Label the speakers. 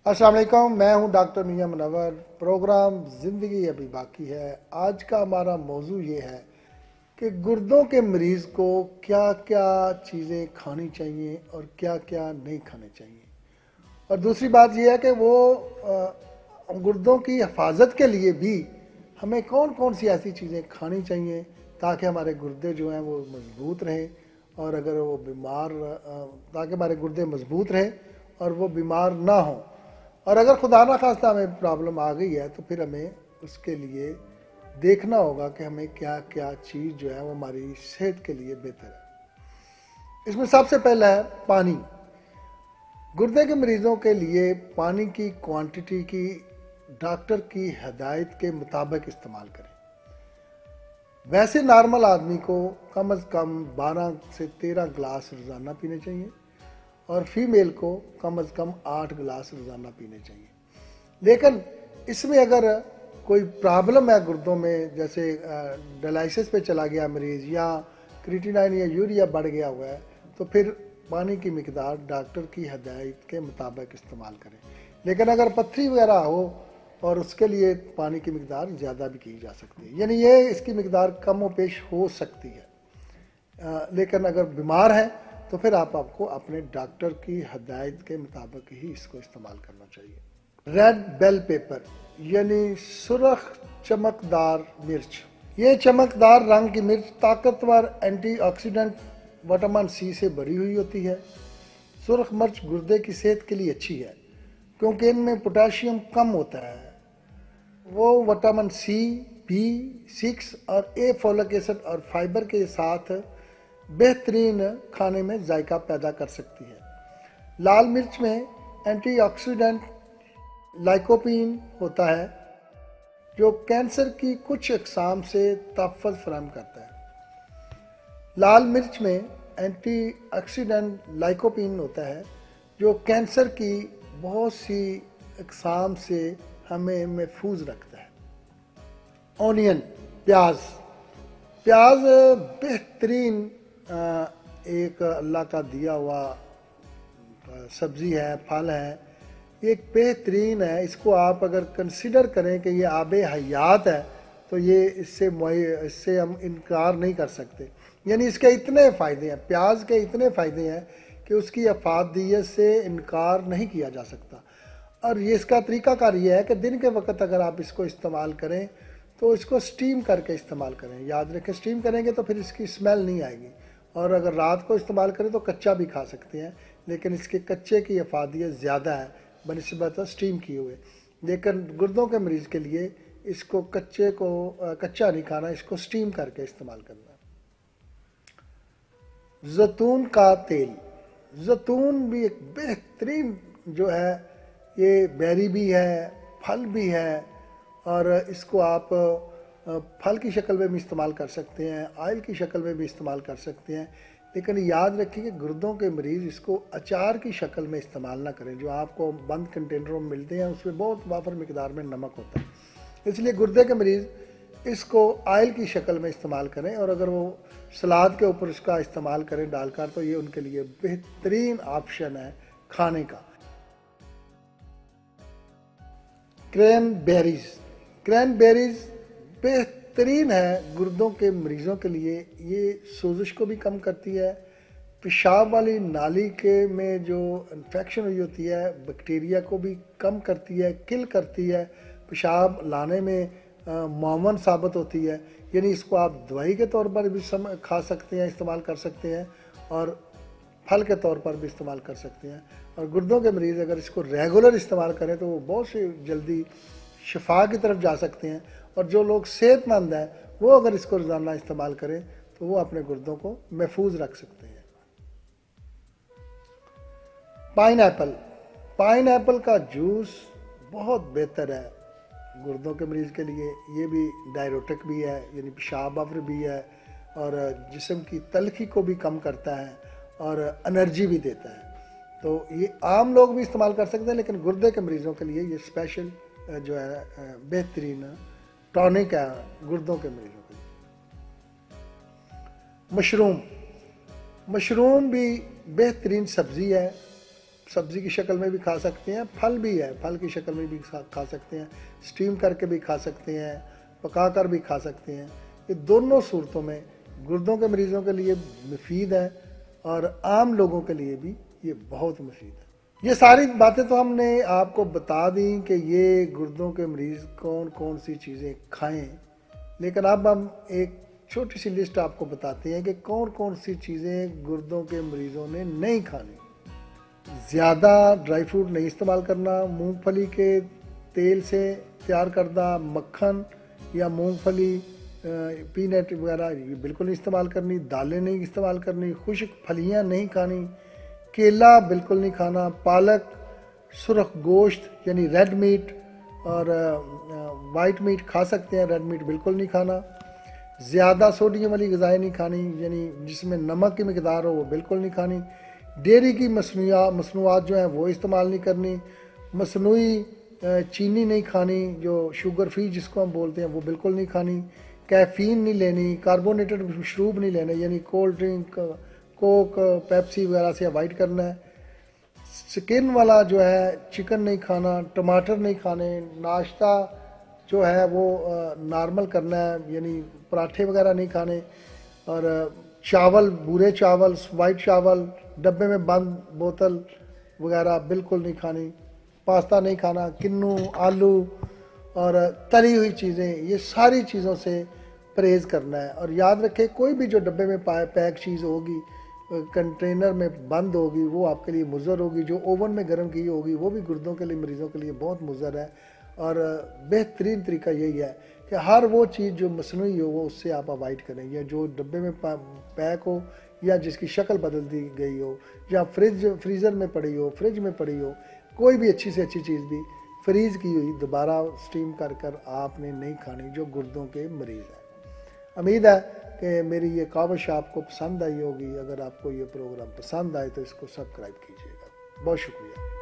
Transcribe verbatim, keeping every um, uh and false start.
Speaker 1: अस्सलाम वालेकुम, मैं हूं डॉक्टर मियां मुनव्वर। प्रोग्राम ज़िंदगी अभी बाकी है। आज का हमारा मौजू ये है कि गुर्दों के मरीज़ को क्या क्या चीज़ें खानी चाहिए और क्या क्या नहीं खानी चाहिए। और दूसरी बात यह है कि वो अ, गुर्दों की हिफाजत के लिए भी हमें कौन कौन सी ऐसी चीज़ें खानी चाहिए ताकि हमारे गुर्दे जो हैं वो मज़बूत रहें, और अगर वो बीमार ताकि हमारे गुर्दे मज़बूत रहें और वो बीमार ना हों। और अगर खुदा ना खास्ता हमें प्रॉब्लम आ गई है तो फिर हमें उसके लिए देखना होगा कि हमें क्या क्या चीज़ जो है वो हमारी सेहत के लिए बेहतर है। इसमें सबसे पहला है पानी। गुर्दे के मरीज़ों के लिए पानी की क्वांटिटी की डॉक्टर की हिदायत के मुताबिक इस्तेमाल करें। वैसे नॉर्मल आदमी को कम अज़ कम बारह से तेरह गिलास रोज़ाना पीने चाहिए और फीमेल को कम अज़ कम आठ गिलास रोज़ाना पीने चाहिए। लेकिन इसमें अगर कोई प्रॉब्लम है गुर्दों में, जैसे डायलिसिस पे चला गया मरीज़ या क्रिएटिनिन या यूरिया बढ़ गया हुआ है, तो फिर पानी की मिकदार डॉक्टर की हिदायत के मुताबिक इस्तेमाल करें। लेकिन अगर पत्थरी वगैरह हो और उसके लिए पानी की मिकदार ज़्यादा भी की जा सकती है, यानी ये इसकी मिकदार कम व पेश हो सकती है। आ, लेकिन अगर बीमार है तो फिर आप आपको अपने डॉक्टर की हिदायत के मुताबिक ही इसको इस्तेमाल करना चाहिए। रेड बेल पेपर यानी सुर्ख चमकदार मिर्च। ये चमकदार रंग की मिर्च ताकतवर एंटीऑक्सीडेंट विटामिन सी से भरी हुई होती है। सुर्ख मिर्च गुर्दे की सेहत के लिए अच्छी है क्योंकि इनमें पोटेशियम कम होता है। वो विटामिन सी, बी सिक्स और ए फोलिक एसिड और फाइबर के साथ बेहतरीन खाने में जायका पैदा कर सकती है। लाल मिर्च में एंटीऑक्सीडेंट लाइकोपीन होता है जो कैंसर की कुछ अक़साम से तहफ़्फ़ुज़ फराहम करता है। लाल मिर्च में एंटीऑक्सीडेंट लाइकोपीन होता है जो कैंसर की बहुत सी अक़साम से हमें महफूज रखता है। ओनियन, प्याज। प्याज बेहतरीन एक अल्लाह का दिया हुआ सब्ज़ी है, फल है। ये एक बेहतरीन है। इसको आप अगर कंसिडर करें कि ये आब हयात है तो ये इससे इससे हम इनकार नहीं कर सकते। यानी इसके इतने फ़ायदे हैं, प्याज के इतने फ़ायदे हैं कि उसकी अफादियत से इनकार नहीं किया जा सकता। और ये इसका तरीक़ाकार ये है कि दिन के वक्त अगर आप इसको इस्तेमाल करें तो इसको स्टीम करके इस्तेमाल करें। याद रखें, स्टीम करेंगे तो फिर इसकी स्मेल नहीं आएगी। और अगर रात को इस्तेमाल करें तो कच्चा भी खा सकते हैं, लेकिन इसके कच्चे की अफादियत ज़्यादा है बनिस्बत स्टीम किए हुए। लेकिन गुर्दों के मरीज़ के लिए इसको कच्चे को कच्चा नहीं खाना, इसको स्टीम करके इस्तेमाल करना। जैतून का तेल। जैतून भी एक बेहतरीन जो है, ये बेरी भी है, फल भी है, और इसको आप फल की शक्ल में भी इस्तेमाल कर सकते हैं, ऑयल की शक्ल में भी इस्तेमाल कर सकते हैं। लेकिन याद रखिए कि गुर्दों के मरीज़ इसको अचार की शक्ल में इस्तेमाल ना करें। जो आपको बंद कंटेनरों में मिलते हैं उसमें बहुत वाफर मिकदार में नमक होता है, इसलिए गुर्दे के मरीज़ इसको ऑयल की शक्ल में इस्तेमाल करें। और अगर वो सलाद के ऊपर इसका इस्तेमाल करें डालकर, तो ये उनके लिए बेहतरीन ऑप्शन है खाने का। क्रैनबेरीज। क्रैनबेरीज बेहतरीन है गुर्दों के मरीज़ों के लिए। ये सोजिश को भी कम करती है, पेशाब वाली नाली के में जो इन्फेक्शन हुई होती है बैक्टीरिया को भी कम करती है, किल करती है, पेशाब लाने में मुआवन साबित होती है। यानी इसको आप दवाई के तौर पर भी सम खा सकते हैं, इस्तेमाल कर सकते हैं, और फल के तौर पर भी इस्तेमाल कर सकते हैं। और गुर्दों के मरीज़ अगर इसको रेगुलर इस्तेमाल करें तो वो बहुत सी जल्दी शिफा की तरफ जा सकते हैं। और जो लोग सेहतमंद हैं वो अगर इसको रोज़ाना इस्तेमाल करें तो वो अपने गुर्दों को महफूज रख सकते हैं। Pineapple. पाइन एप्पल का जूस बहुत बेहतर है गुर्दों के मरीज़ के लिए। ये भी डायरोटिक भी है, यानी पेशाब अवर भी है, और जिस्म की तलखी को भी कम करता है और एनर्जी भी देता है। तो ये आम लोग भी इस्तेमाल कर सकते हैं, लेकिन गुर्दे के मरीज़ों के लिए ये स्पेशल जो है बेहतरीन टॉनिक है गुर्दों के मरीज़ों के लिए। मशरूम। मशरूम भी बेहतरीन सब्ज़ी है सब्ज़ी की शक्ल में भी खा सकते हैं, फल भी है, फल की शक्ल में भी खा सकते हैं, स्टीम करके भी खा सकते हैं, पका कर भी खा सकते हैं। ये दोनों सूरतों में गुर्दों के मरीज़ों के लिए मुफीद है और आम लोगों के लिए भी ये बहुत मुफीद है। ये सारी बातें तो हमने आपको बता दी कि ये गुर्दों के मरीज़ कौन कौन सी चीज़ें खाएं, लेकिन अब हम एक छोटी सी लिस्ट आपको बताते हैं कि कौन कौन सी चीज़ें गुर्दों के मरीज़ों ने नहीं खानी। ज़्यादा ड्राई फ्रूट नहीं इस्तेमाल करना, मूंगफली के तेल से तैयार करदा मक्खन या मूंगफली पीनट वगैरह ये बिल्कुल नहीं इस्तेमाल करनी, दालें नहीं इस्तेमाल करनी, खुश्क फलियां नहीं खानी, केला बिल्कुल नहीं खाना, पालक, सुरख गोश्त यानी रेड मीट और वाइट मीट खा सकते हैं, रेड मीट बिल्कुल नहीं खाना। ज़्यादा सोडियम वाली ग़िज़ाएँ नहीं खानी, यानी जिसमें नमक की मकदार हो वो बिल्कुल नहीं खानी। डेयरी की मसनूया मसनूआत जो हैं वो इस्तेमाल नहीं करनी। मसनूई चीनी नहीं खानी, जो शुगर फ्री जिसको हम बोलते हैं वो बिल्कुल नहीं खानी। कैफ़ीन नहीं लेनी, कार्बोनेटेड मशरूब नहीं लेने, यानी कोल्ड ड्रिंक, कोक, पेप्सी वगैरह से अवॉइड करना है। स्किन वाला जो है चिकन नहीं खाना, टमाटर नहीं खाने, नाश्ता जो है वो नॉर्मल करना है, यानी पराठे वगैरह नहीं खाने, और चावल, भूरे चावल, वाइट चावल, डब्बे में बंद बोतल वगैरह बिल्कुल नहीं खानी। पास्ता नहीं खाना, किन्नू, आलू और तली हुई चीज़ें, ये सारी चीज़ों से परहेज़ करना है। और याद रखें, कोई भी जो डब्बे में पैक चीज़ होगी, कंटेनर में बंद होगी, वो आपके लिए मुज़र होगी। जो ओवन में गर्म की होगी वो भी गुर्दों के लिए, मरीज़ों के लिए बहुत मुज़र है। और बेहतरीन तरीका यही है कि हर वो चीज़ जो मसनूई हो वो उससे आप अवॉइड करें, या जो डब्बे में पैक हो या जिसकी शक्ल बदल दी गई हो, या फ्रिज फ्रीज़र में पड़ी हो, फ्रिज में पड़ी हो, कोई भी अच्छी से अच्छी चीज़ भी फ्रीज़ की हुई दोबारा स्टीम कर कर आपने नहीं खानी जो गुर्दों के मरीज़ हैं। उम्मीद है कि मेरी ये काविश आपको पसंद आई होगी। अगर आपको ये प्रोग्राम पसंद आए तो इसको सब्सक्राइब कीजिएगा। बहुत शुक्रिया।